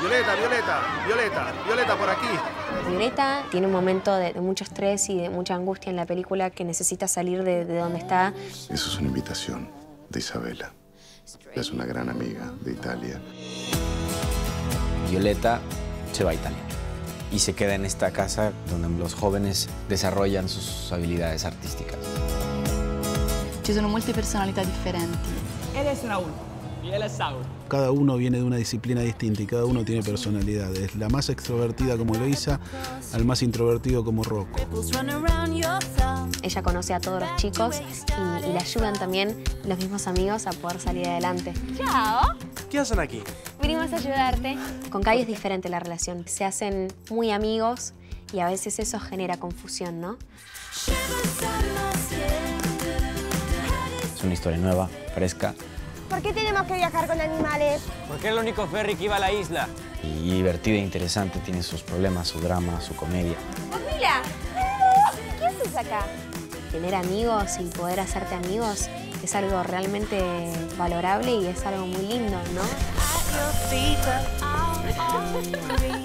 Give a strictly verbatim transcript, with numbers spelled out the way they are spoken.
Violeta, Violeta, Violeta, Violeta por aquí. Violeta tiene un momento de, de mucho estrés y de mucha angustia en la película que necesita salir de, de donde está. Eso es una invitación de Isabela. Es una gran amiga de Italia. Violeta se va a Italia y se queda en esta casa donde los jóvenes desarrollan sus habilidades artísticas. Ci sono molte personalità differenti. Él es Raúl y él es Saúl. Cada uno viene de una disciplina distinta y cada uno tiene personalidades. La más extrovertida como Eloísa, al más introvertido como Rocco. Ella conoce a todos los chicos y, y le ayudan también los mismos amigos a poder salir adelante. ¡Chao! ¿Qué hacen aquí? Vinimos a ayudarte. Con Kai es diferente la relación. Se hacen muy amigos y a veces eso genera confusión, ¿no? Es una historia nueva, fresca. ¿Por qué tenemos que viajar con animales? Porque es el único ferry que iba a la isla. Y divertida e interesante, tiene sus problemas, su drama, su comedia. ¡Camila! ¿Qué haces acá? Tener amigos y poder hacerte amigos es algo realmente valorable y es algo muy lindo, ¿no?